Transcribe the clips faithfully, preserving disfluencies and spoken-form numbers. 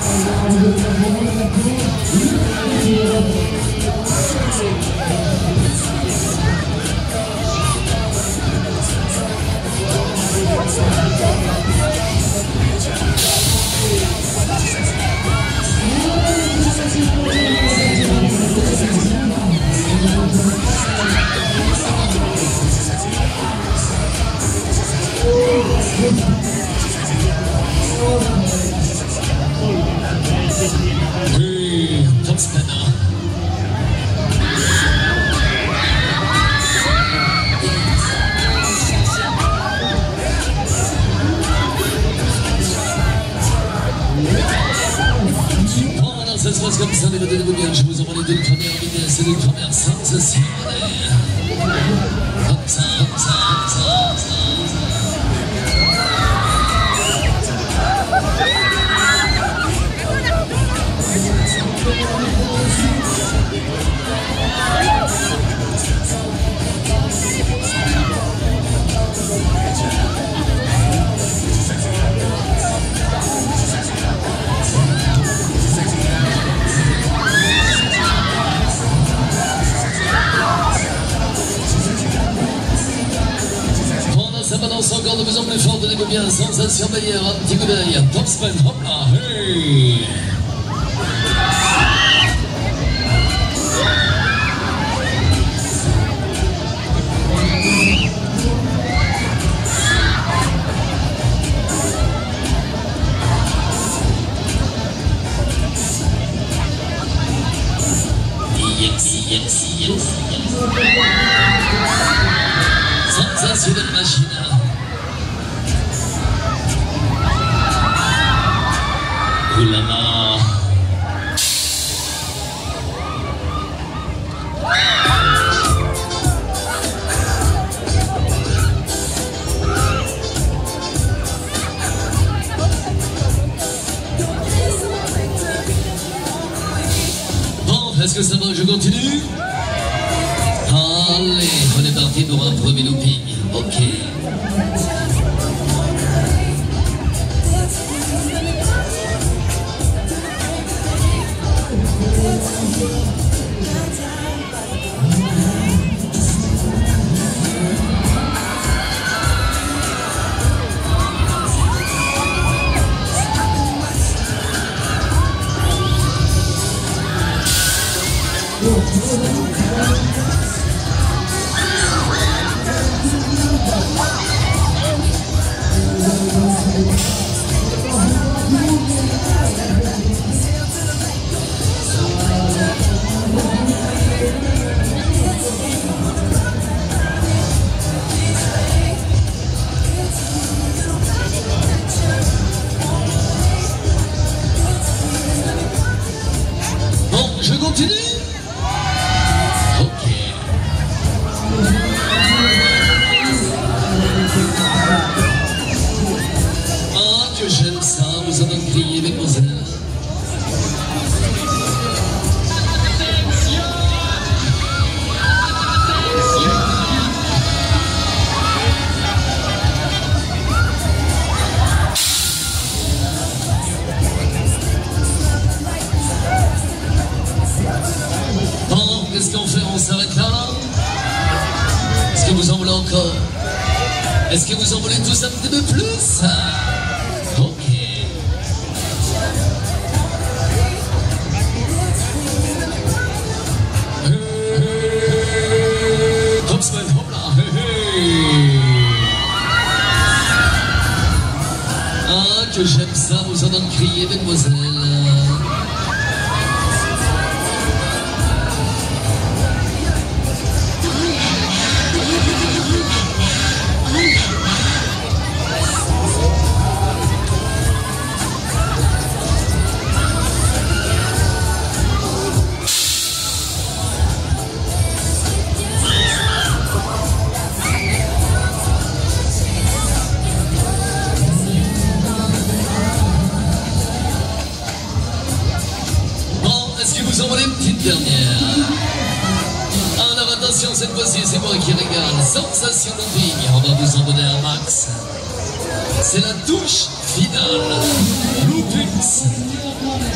Hey, Topspanner. Voilà, ça se passe comme ça, mais notez-vous bien, je vous envoie les deux premières vitesses et les deux premières sensations. Comme ça, comme ça, comme ça, comme ça. Ça balance encore de plus en plus fort, tenez-vous bien, sensation meilleure, un petit coup d'œil, Topspan, hop là, hey! Yes, yes, yes, yes. Sensation de la machine. Oh là là. Bon, est-ce que ça va? Je continue? Allez, on est parti pour un premier looping. Ok. Bon, je continue. Ok. Ah, que j'aime ça, vous en criez, mesdemoiselles. Bon, qu'est-ce qu'on fait? On s'arrête là? Est-ce que vous en voulez encore? Est-ce que vous en voulez tous un petit peu plus? Ok. Hey, Topspan, hop là, hey, hey. Ah, que j'aime ça, vous en criez, mesdemoiselles. Vous en voulez une petite dernière. Alors attention, cette fois-ci, c'est moi qui régale. Sensation de vigne, on va vous en donner un max. C'est la touche finale. Loopings.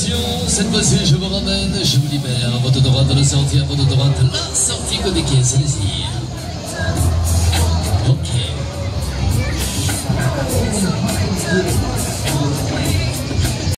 Attention, cette fois-ci je vous ramène, je vous libère. À votre droite la sortie, à votre droite la sortie côté caisse, allez-y. Ok.